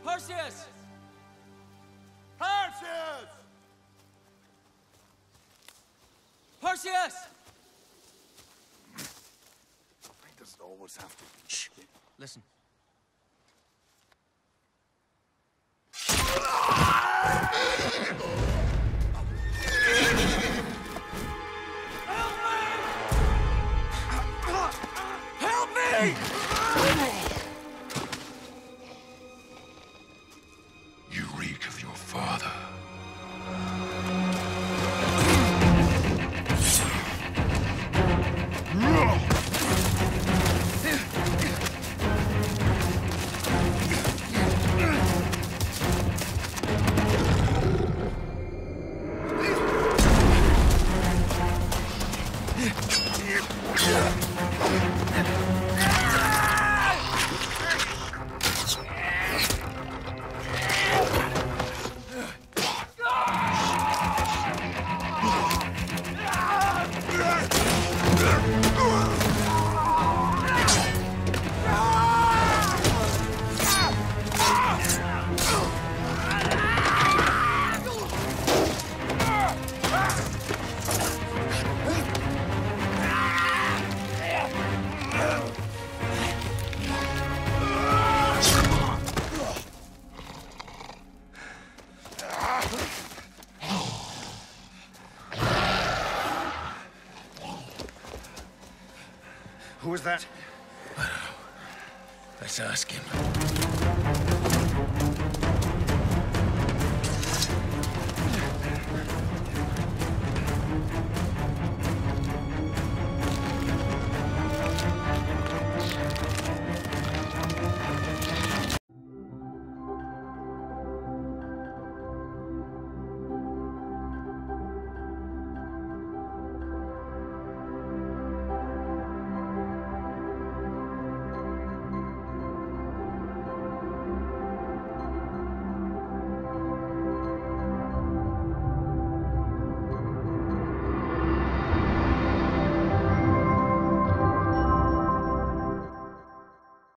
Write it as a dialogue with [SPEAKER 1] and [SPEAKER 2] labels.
[SPEAKER 1] Perseus!
[SPEAKER 2] Perseus!
[SPEAKER 1] Perseus!
[SPEAKER 2] Why does it always have to be?
[SPEAKER 1] Shh. Listen.
[SPEAKER 2] Help me!
[SPEAKER 3] You reek of your father.
[SPEAKER 2] Who was that?
[SPEAKER 3] I don't know. Let's ask him.